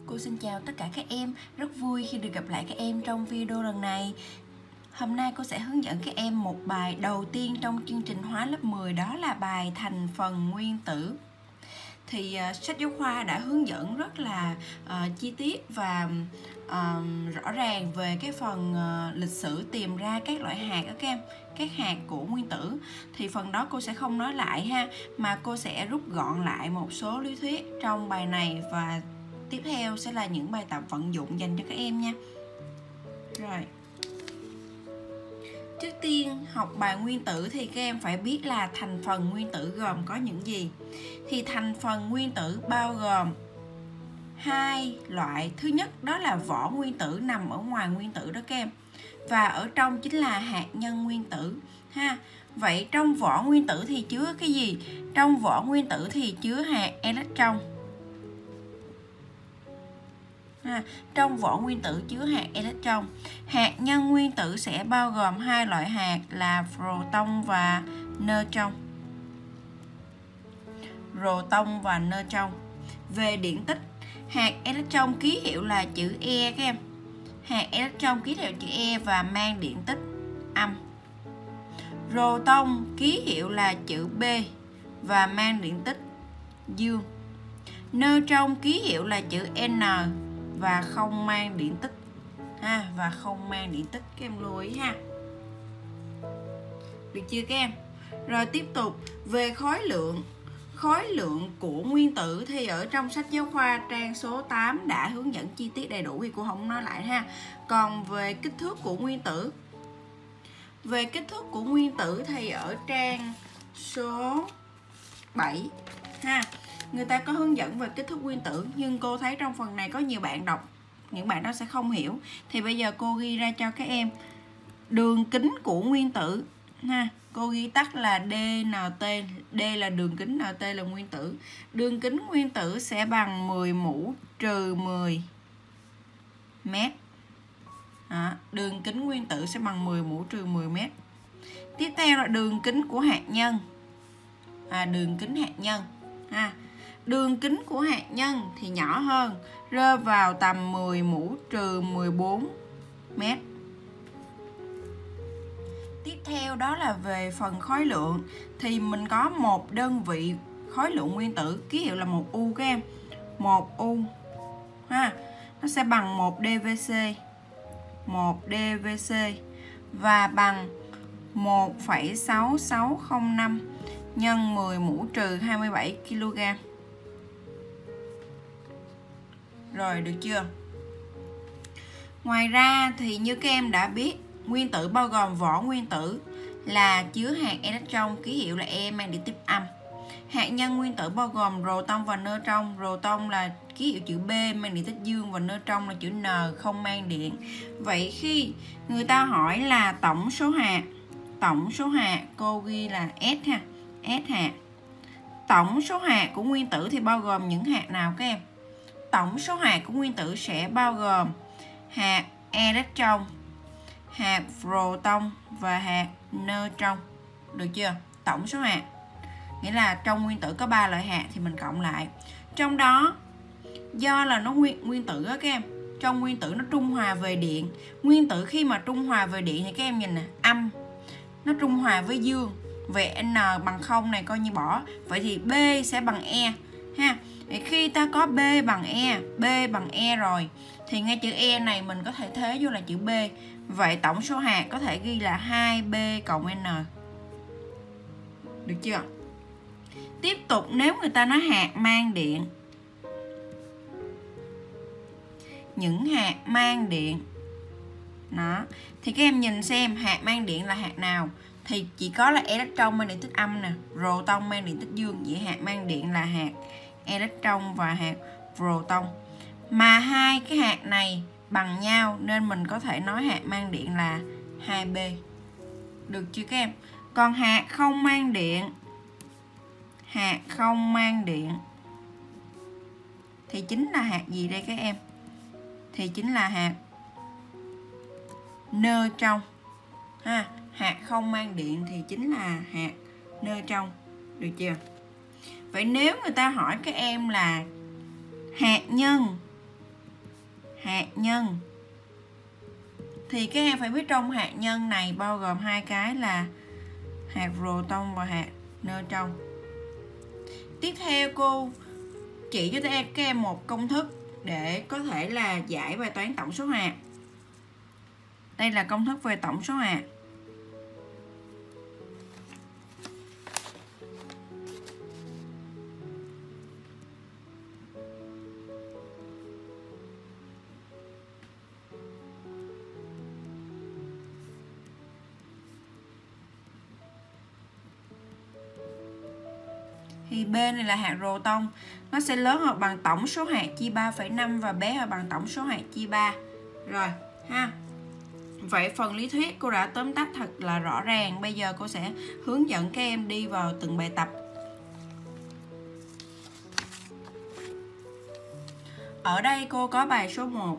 Cô xin chào tất cả các em, rất vui khi được gặp lại các em trong video lần này. Hôm nay cô sẽ hướng dẫn các em một bài đầu tiên trong chương trình hóa lớp 10, đó là bài thành phần nguyên tử. Thì sách giáo khoa đã hướng dẫn rất là chi tiết và rõ ràng về cái phần lịch sử tìm ra các loại hạt đó các em, các hạt của nguyên tử. Thì phần đó cô sẽ không nói lại ha, mà cô sẽ rút gọn lại một số lý thuyết trong bài này, và tiếp theo sẽ là những bài tập vận dụng dành cho các em nha. Rồi, trước tiên học bài nguyên tử thì các em phải biết là thành phần nguyên tử gồm có những gì. Thì thành phần nguyên tử bao gồm hai loại. Thứ nhất đó là vỏ nguyên tử nằm ở ngoài nguyên tử đó các em, và ở trong chính là hạt nhân nguyên tử ha. Vậy trong vỏ nguyên tử thì chứa cái gì? Trong vỏ nguyên tử thì chứa hạt electron. Trong vỏ nguyên tử chứa hạt electron. Hạt nhân nguyên tử sẽ bao gồm hai loại hạt là proton và neutron. Proton và neutron. Về điện tích, hạt electron ký hiệu là chữ E các em. Hạt electron ký hiệu chữ E và mang điện tích âm. Proton ký hiệu là chữ B và mang điện tích dương. Neutron ký hiệu là chữ N và không mang điện tích và không mang điện tích, các em lưu ý ha. Được chưa các em? Rồi tiếp tục về khối lượng của nguyên tử thì ở trong sách giáo khoa trang số 8 đã hướng dẫn chi tiết đầy đủ, thì cô không nói lại ha. Còn về kích thước của nguyên tử, thì ở trang số 7 ha, người ta có hướng dẫn về kích thước nguyên tử, nhưng cô thấy trong phần này có nhiều bạn đọc, những bạn đó sẽ không hiểu. Thì bây giờ cô ghi ra cho các em đường kính của nguyên tử ha. Cô ghi tắt là DNT, D là đường kính, NT là nguyên tử. Đường kính nguyên tử sẽ bằng 10 mũ trừ 10 mét. Đường kính nguyên tử sẽ bằng 10 mũ trừ 10 mét. Tiếp theo là đường kính của hạt nhân. Đường kính hạt nhân ha. Đường kính của hạt nhân thì nhỏ hơn, rơi vào tầm 10 mũ trừ 14 mét. Tiếp theo đó là về phần khối lượng, thì mình có một đơn vị khối lượng nguyên tử ký hiệu là 1U các em. 1U ha, nó sẽ bằng 1 dvc. 1 dvc và bằng 1,6605 nhân 10 mũ trừ 27 kg. Rồi, được chưa? Ngoài ra thì như các em đã biết, nguyên tử bao gồm vỏ nguyên tử là chứa hạt electron ký hiệu là E mang điện tích âm. Hạt nhân nguyên tử bao gồm proton và neutron. Proton là ký hiệu chữ B mang điện tích dương, và neutron là chữ N không mang điện. Vậy khi người ta hỏi là tổng số hạt cô ghi là S ha, S hạt. Tổng số hạt của nguyên tử thì bao gồm những hạt nào các em? Tổng số hạt của nguyên tử sẽ bao gồm hạt electron, hạt proton và hạt neutron. Được chưa? Tổng số hạt nghĩa là trong nguyên tử có 3 loại hạt thì mình cộng lại. Trong đó do là nó nguyên tử đó các em, trong nguyên tử nó trung hòa về điện. Nguyên tử khi mà trung hòa về điện thì các em nhìn nè, âm nó trung hòa với dương. Vậy N bằng 0 này coi như bỏ. Vậy thì B sẽ bằng E ha. Vậy khi ta có B bằng E rồi thì ngay chữ E này mình có thể thế vô là chữ B. Vậy tổng số hạt có thể ghi là 2B cộng N. Được chưa? Tiếp tục nếu người ta nói hạt mang điện, những hạt mang điện đó, thì các em nhìn xem hạt mang điện là hạt nào. Thì chỉ có là electron mang điện tích âm nè, proton mang điện tích dương. Vậy hạt mang điện là hạt electron và hạt proton. Mà hai cái hạt này bằng nhau nên mình có thể nói hạt mang điện là 2B. Được chưa các em? Còn hạt không mang điện thì chính là hạt gì đây các em? Thì chính là hạt neutron ha. Hạt không mang điện thì chính là hạt neutron. Được chưa? Vậy nếu người ta hỏi các em là hạt nhân hạt nhân. Thì các em phải biết trong hạt nhân này bao gồm hai cái là hạt proton và hạt neutron. Tiếp theo cô chỉ cho các em một công thức để có thể là giải bài toán tổng số hạt. Đây là công thức về tổng số hạt. Thì B này là hạt proton, nó sẽ lớn hơn bằng tổng số hạt chia 3,5 và bé hơn bằng tổng số hạt chia 3. Rồi ha. Vậy phần lý thuyết cô đã tóm tắt thật là rõ ràng. Bây giờ cô sẽ hướng dẫn các em đi vào từng bài tập. Ở đây cô có bài số 1.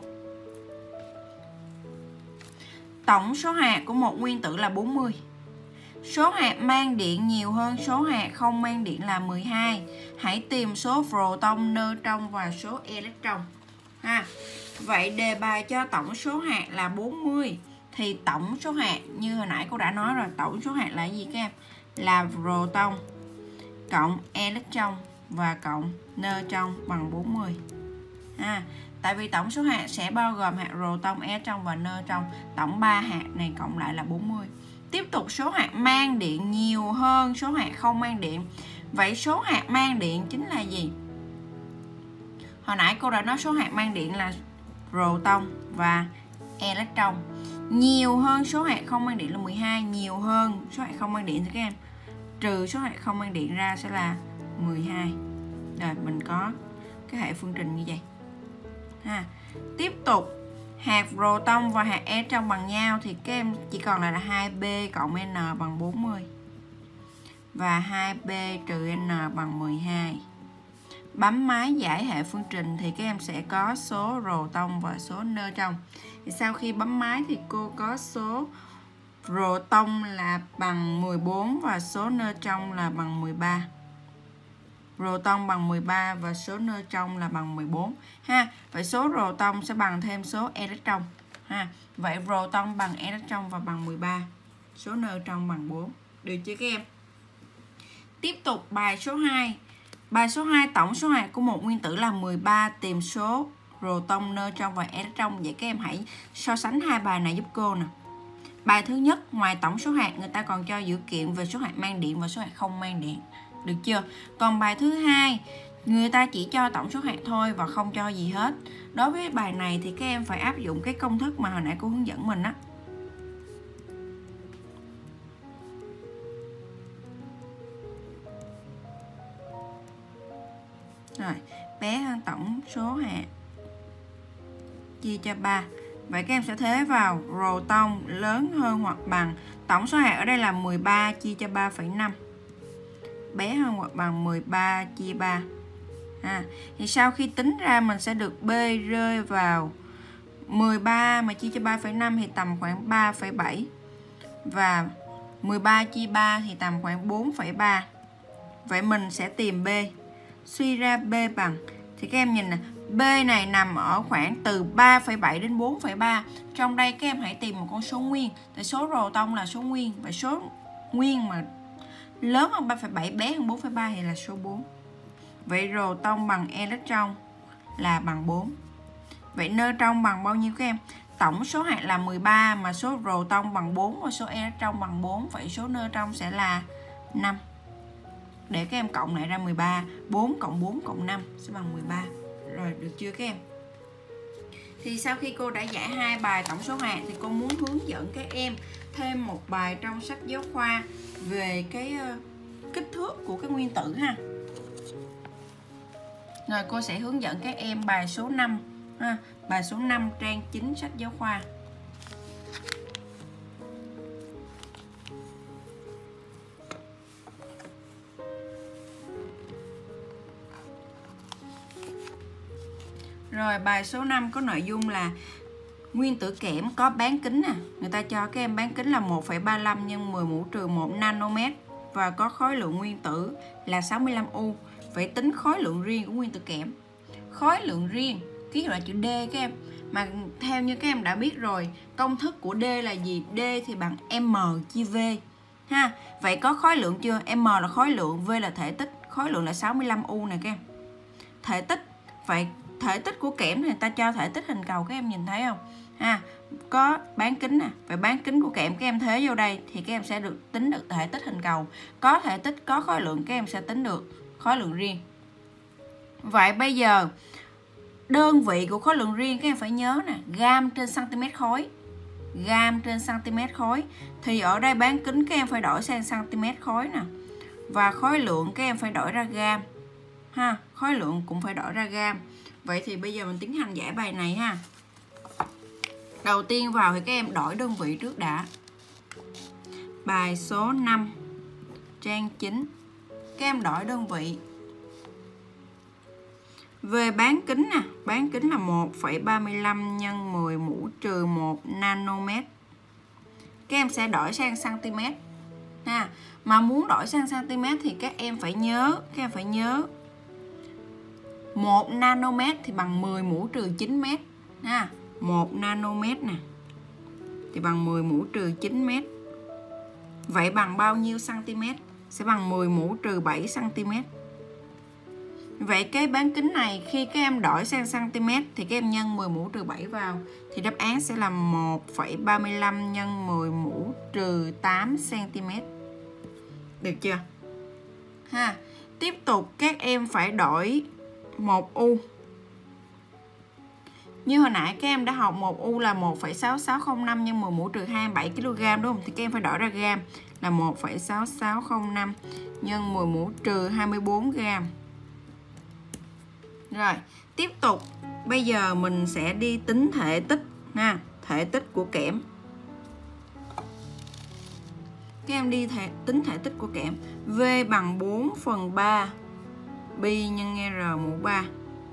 Tổng số hạt của một nguyên tử là 40. Số hạt mang điện nhiều hơn số hạt không mang điện là 12. Hãy tìm số proton, neutron và số electron. Ha. Vậy đề bài cho tổng số hạt là 40. Thì tổng số hạt như hồi nãy cô đã nói rồi, tổng số hạt là gì các em? Là proton cộng electron và cộng neutron bằng 40. Tại vì tổng số hạt sẽ bao gồm hạt proton, electron và neutron. Tổng 3 hạt này cộng lại là 40. Tiếp tục số hạt mang điện nhiều hơn số hạt không mang điện. Vậy số hạt mang điện chính là gì? Hồi nãy cô đã nói số hạt mang điện là proton và electron. Nhiều hơn số hạt không mang điện là 12. Nhiều hơn số hạt không mang điện thì các em trừ số hạt không mang điện ra sẽ là 12. Rồi mình có cái hệ phương trình như vậy. Tiếp tục hạt proton và hạt electron bằng nhau thì các em chỉ còn là 2B cộng N bằng 40 và 2B trừ N bằng 12. Bấm máy giải hệ phương trình thì các em sẽ có số proton và số neutron. Thì sau khi bấm máy thì cô có số proton là bằng 14 và số neutron là bằng 13. Proton bằng 13 và số neutron là bằng 14 ha. Vậy số proton sẽ bằng thêm số electron ha. Vậy proton bằng electron và bằng 13. Số neutron bằng 4. Được chưa các em? Tiếp tục bài số 2. Bài số 2 tổng số hạt của một nguyên tử là 13, tìm số proton, neutron và electron. Vậy các em hãy so sánh hai bài này giúp cô nè. Bài thứ nhất, ngoài tổng số hạt người ta còn cho dữ kiện về số hạt mang điện và số hạt không mang điện. Được chưa? Còn bài thứ hai, người ta chỉ cho tổng số hạt thôi và không cho gì hết. Đối với bài này thì các em phải áp dụng cái công thức mà hồi nãy cô hướng dẫn mình á. Rồi, bé hơn tổng số hạt chia cho 3. Vậy các em sẽ thế vào proton lớn hơn hoặc bằng tổng số hạt ở đây là 13 chia cho 3,5. Bé hơn hoặc bằng 13 chia 3. Thì sau khi tính ra mình sẽ được B rơi vào 13 mà chia cho 3,5 thì tầm khoảng 3,7. Và 13 chia 3 thì tầm khoảng 4,3. Vậy mình sẽ tìm B. Suy ra B bằng, thì các em nhìn nè, B này nằm ở khoảng từ 3,7 đến 4,3. Trong đây các em hãy tìm một con số nguyên. Tại số proton là số nguyên. Vậy số nguyên mà lớn hơn 3,7, bé hơn 4,3 thì là số 4. Vậy proton bằng electron là bằng 4. Vậy neutron bằng bao nhiêu các em? Tổng số hạt là 13 mà số proton bằng 4 và số electron bằng 4. Vậy số neutron sẽ là 5. Để các em cộng lại ra 13. 4 cộng 4 cộng 5 sẽ bằng 13. Rồi, được chưa các em? Thì sau khi cô đã giải hai bài tổng số hạt thì cô muốn hướng dẫn các em thêm một bài trong sách giáo khoa về cái kích thước của cái nguyên tử ha. Rồi cô sẽ hướng dẫn các em bài số 5 ha. Bài số 5 trang 9 sách giáo khoa. Rồi bài số 5 có nội dung là nguyên tử kẽm có bán kính nè. Người ta cho các em bán kính là 1,35 x 10 mũ trừ 1 nanomet và có khối lượng nguyên tử là 65 U. Vậy tính khối lượng riêng của nguyên tử kẽm. Khối lượng riêng ký hiệu là chữ D các em. Mà theo như các em đã biết rồi, công thức của D là gì? D thì bằng M chia V ha. Vậy có khối lượng chưa? M là khối lượng, V là thể tích. Khối lượng là 65U nè các em. Thể tích, vậy thể tích của kẽm thì người ta cho thể tích hình cầu, các em nhìn thấy không ha? Có bán kính nè, vậy bán kính của kẽm các em thế vô đây thì các em sẽ được tính được thể tích hình cầu. Có thể tích, có khối lượng, các em sẽ tính được khối lượng riêng. Vậy bây giờ đơn vị của khối lượng riêng các em phải nhớ nè, gam trên cm khối. Gam trên cm khối. Thì ở đây bán kính các em phải đổi sang cm khối nè. Và khối lượng các em phải đổi ra gam ha, khối lượng cũng phải đổi ra gam. Vậy thì bây giờ mình tiến hành giải bài này ha. Đầu tiên vào thì các em đổi đơn vị trước đã. Bài số 5 trang 9. Các em đổi đơn vị. Về bán kính nè, bán kính là 1,35 nhân 10 mũ trừ 1 nanomet. Các em sẽ đổi sang cm ha. Mà muốn đổi sang cm thì các em phải nhớ 1 nanomet thì bằng 10 mũ trừ 9 mét ha. 1 nanomet nè thì bằng 10 mũ trừ 9 mét. Vậy bằng bao nhiêu cm? Sẽ bằng 10 mũ trừ 7 cm. Vậy cái bán kính này khi các em đổi sang cm thì các em nhân 10 mũ trừ 7 vào thì đáp án sẽ là 1,35 nhân 10 mũ trừ 8 cm. Được chưa? Ha. Tiếp tục các em phải đổi 1U. Như hồi nãy các em đã học 1U là 1,6605 nhân 10 mũ trừ 27 kg đúng không? Thì các em phải đổi ra gam là 1,6605 nhân 10 mũ trừ 24 gram. Rồi, tiếp tục bây giờ mình sẽ đi tính thể tích ha, thể tích của kẽm. Các em đi tính thể tích của kẽm. V bằng 4/3 pi nhân R mũ 3.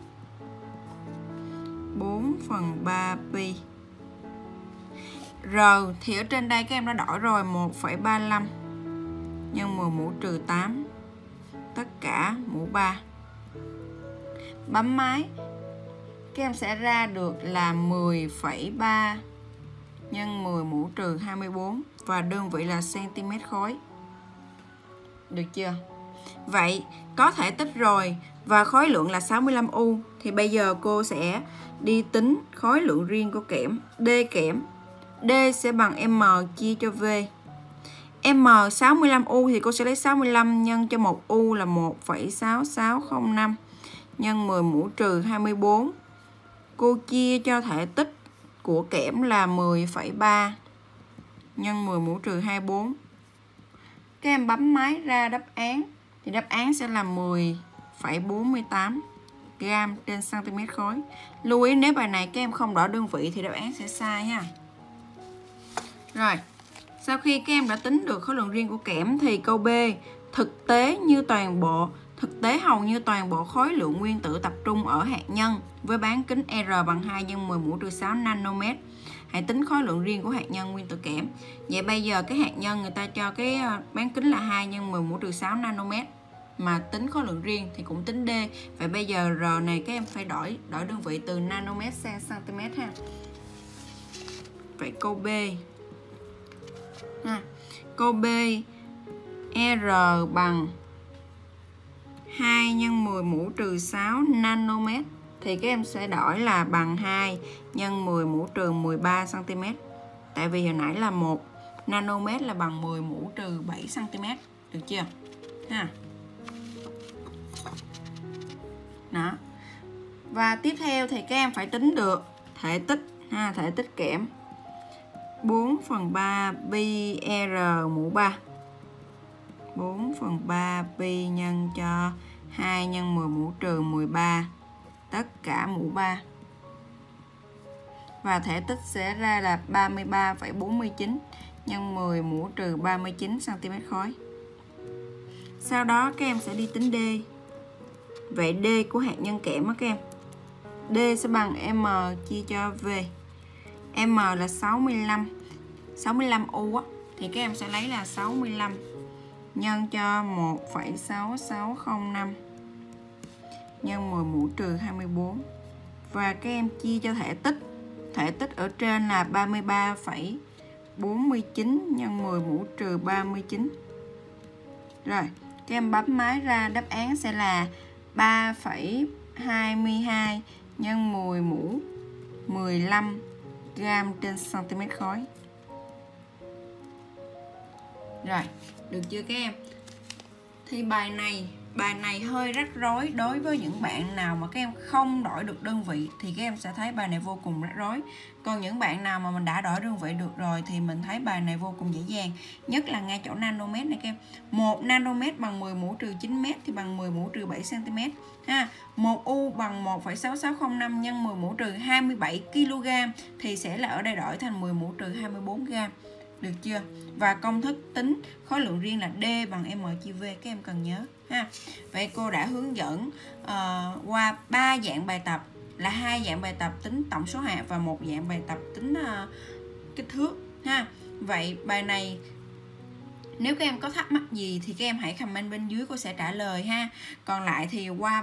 4/3 pi. R thì ở trên đây các em đã đổi rồi, 1,35 nhân 10 mũ trừ 8 tất cả mũ 3. Bấm máy các em sẽ ra được là 10,3 nhân 10 mũ trừ 24 và đơn vị là cm khối. Được chưa? Vậy có thể tích rồi và khối lượng là 65U thì bây giờ cô sẽ đi tính khối lượng riêng của kẽm. D kẽm. D sẽ bằng M chia cho V. M 65U thì cô sẽ lấy 65 nhân cho 1U là 1,6605 nhân 10 mũ trừ 24. Cô chia cho thể tích của kẽm là 10,3 nhân 10 mũ trừ 24. Các em bấm máy ra đáp án thì đáp án sẽ là 10,48 gram trên cm khối. Lưu ý nếu bài này các em không đổi đơn vị thì đáp án sẽ sai ha. Rồi, sau khi các em đã tính được khối lượng riêng của kẽm thì câu B, thực tế hầu như toàn bộ khối lượng nguyên tử tập trung ở hạt nhân với bán kính R bằng 2 nhân 10 mũ trừ 6 nanomet. Hãy tính khối lượng riêng của hạt nhân nguyên tử kẽm. Vậy bây giờ cái hạt nhân người ta cho cái bán kính là 2 nhân 10 mũ trừ 6 nanomet. Mà tính khối lượng riêng thì cũng tính D. Vậy bây giờ R này các em phải đổi đơn vị từ nanomet sang cm ha. Vậy câu B. Câu B, R bằng 2 nhân 10 mũ trừ 6 nanomet thì các em sẽ đổi là bằng 2 nhân 10 mũ trừ 13 cm. Tại vì hồi nãy là 1 nanomet là bằng 10 mũ trừ 7 cm. Được chưa? Ha. Đó. Và tiếp theo thì các em phải tính được thể tích ha, thể tích kẽm. 4/3 pi R mũ 3. 4/3 pi nhân cho 2 nhân 10 mũ trừ 13 tất cả mũ 3. Và thể tích sẽ ra là 33,49 nhân 10 mũ trừ 39 cm khối. Sau đó các em sẽ đi tính D. Vậy D của hạt nhân kẽm á các em. D sẽ bằng M chia cho V. M là 65U á thì các em sẽ lấy là 65 nhân cho 1,6605 nhân 10 mũ trừ 24 và các em chia cho thể tích thể tích ở trên là 33,49 nhân 10 mũ trừ 39. Rồi, các em bấm máy ra, đáp án sẽ là 3,22 nhân 10 mũ 15 gram trên cm khối. Rồi, được chưa các em? Thì bài này hơi rắc rối đối với những bạn nào mà các em không đổi được đơn vị thì các em sẽ thấy bài này vô cùng rắc rối. Còn những bạn nào mà mình đã đổi đơn vị được rồi thì mình thấy bài này vô cùng dễ dàng. Nhất là ngay chỗ nanomet này các em. 1 nanomet bằng 10 mũ trừ 9 mét thì bằng 10 mũ trừ 7 cm ha. 1 U bằng 1,6605 nhân 10 mũ trừ 27 kg thì sẽ là ở đây đổi thành 10 mũ trừ 24 g. Được chưa? Và công thức tính khối lượng riêng là D bằng M chia V, các em cần nhớ ha. Vậy cô đã hướng dẫn qua 3 dạng bài tập, là 2 dạng bài tập tính tổng số hạt và 1 dạng bài tập tính kích thước ha. Vậy bài này nếu các em có thắc mắc gì thì các em hãy comment bên dưới, cô sẽ trả lời ha. Còn lại thì qua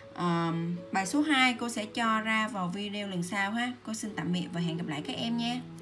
bài số 2 cô sẽ cho ra vào video lần sau ha. Cô xin tạm biệt và hẹn gặp lại các em nha.